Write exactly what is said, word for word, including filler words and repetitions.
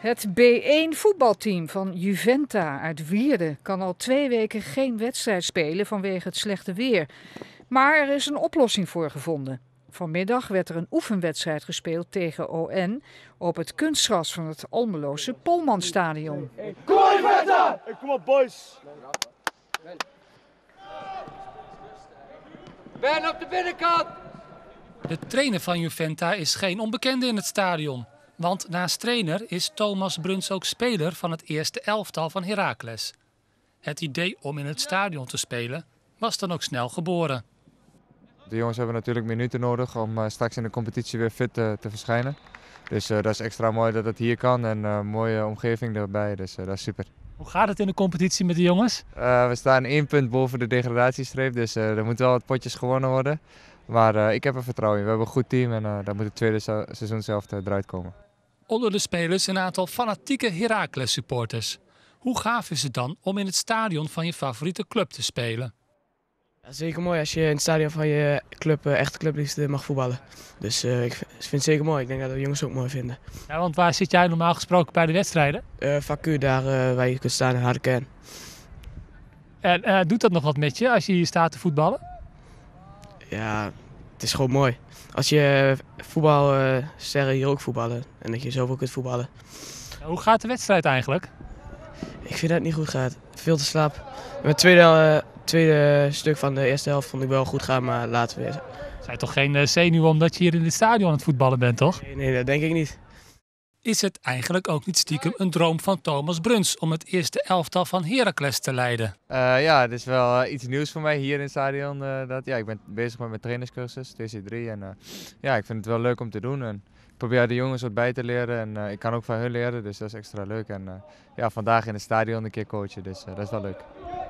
Het B één voetbalteam van Juventa uit Wierden kan al twee weken geen wedstrijd spelen vanwege het slechte weer. Maar er is een oplossing voor gevonden. Vanmiddag werd er een oefenwedstrijd gespeeld tegen O N op het kunstgras van het Almeloze Polmanstadion. Kom op Juventa! Kom op boys! Ben op de binnenkant! De trainer van Juventa is geen onbekende in het stadion. Want naast trainer is Thomas Bruns ook speler van het eerste elftal van Heracles. Het idee om in het stadion te spelen was dan ook snel geboren. De jongens hebben natuurlijk minuten nodig om uh, straks in de competitie weer fit uh, te verschijnen. Dus uh, dat is extra mooi dat het hier kan en een uh, mooie omgeving erbij, dus uh, dat is super. Hoe gaat het in de competitie met de jongens? Uh, we staan één punt boven de degradatiestreep, dus uh, er moeten wel wat potjes gewonnen worden. Maar uh, ik heb er vertrouwen in. We hebben een goed team en uh, daar moet het tweede seizoen zelf eruit komen. Onder de spelers een aantal fanatieke Heracles supporters. Hoe gaaf is het dan om in het stadion van je favoriete club te spelen? Ja, zeker mooi als je in het stadion van je club, echte clubliefde mag voetballen. Dus uh, ik vind het zeker mooi. Ik denk dat de jongens ook mooi vinden. Ja, want waar zit jij normaal gesproken bij de wedstrijden? Uh, Vacu, daar uh, waar je kunt staan in harde kern. En uh, doet dat nog wat met je als je hier staat te voetballen? Ja, het is gewoon mooi. Als je voetbalsterren uh, hier ook voetballen en dat je zoveel kunt voetballen. Hoe gaat de wedstrijd eigenlijk? Ik vind dat het niet goed gaat. Veel te slap. Mijn tweede, uh, tweede stuk van de eerste helft vond ik wel goed gaan, maar later weer. Zijn toch geen uh, zenuwen omdat je hier in het stadion aan het voetballen bent, toch? Nee, nee, dat denk ik niet. Is het eigenlijk ook niet stiekem een droom van Thomas Bruns om het eerste elftal van Heracles te leiden? Uh, ja, het is wel uh, iets nieuws voor mij hier in het stadion. Uh, dat, ja, ik ben bezig met mijn trainerscursus, T C drie. En, uh, ja, ik vind het wel leuk om te doen. En ik probeer de jongens wat bij te leren en uh, ik kan ook van hun leren, dus dat is extra leuk. En uh, ja, vandaag in het stadion een keer coachen, dus uh, dat is wel leuk.